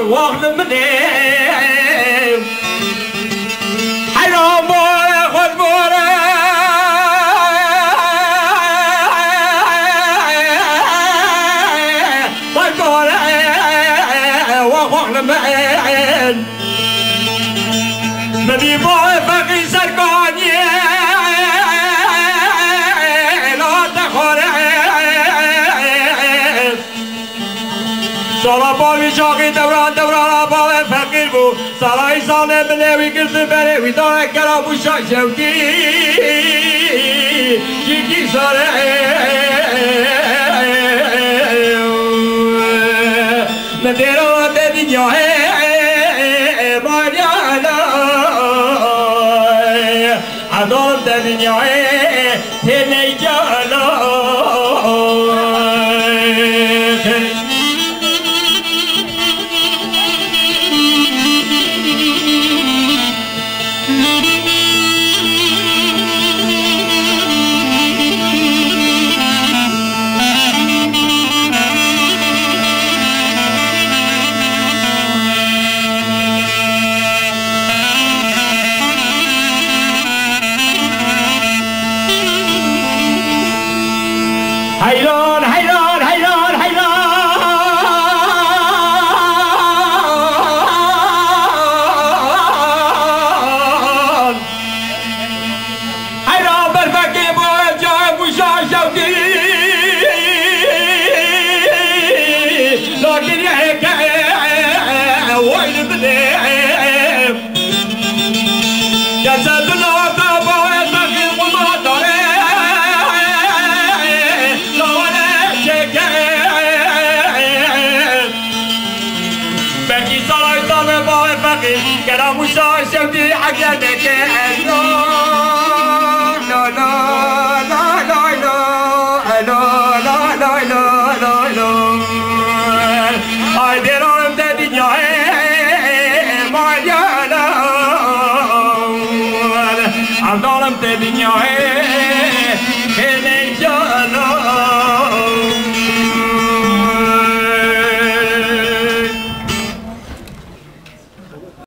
واخد مني حرام بورا خود بورا والبورا واخد من مدي بورا فقي سرقاني لا تخوري سالا باوی شاقی دوران باوی فقیر بو سالای ساله بنوی گرد بروی داره کرابو شاکشوکی جیکی ساره ندیرو دیدی جاهه ماریانا عدالم دیدی جاهه تینی جانا حیران حیران حیران حیران حیران برفکی با جای موشا شوکی لكن يحكي وين بديم جسد الوطن ويسقي القمر بكي صلاة طابع باوي فقير كلام مشاهد شوتي حقيقتك لا لا لا لا لا لا لا لا لا لا هاي ديرون تدي نياه ما يالا عم ظالم تدي نياه